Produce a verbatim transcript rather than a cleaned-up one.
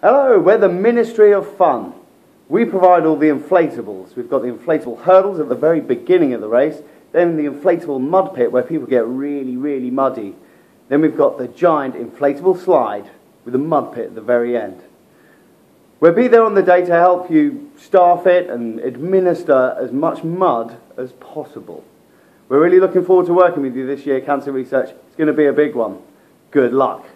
Hello, we're the Ministry of Fun. We provide all the inflatables. We've got the inflatable hurdles at the very beginning of the race, then the inflatable mud pit where people get really, really muddy. Then we've got the giant inflatable slide with a mud pit at the very end. We'll be there on the day to help you staff it and administer as much mud as possible. We're really looking forward to working with you this year, Cancer Research. It's going to be a big one. Good luck.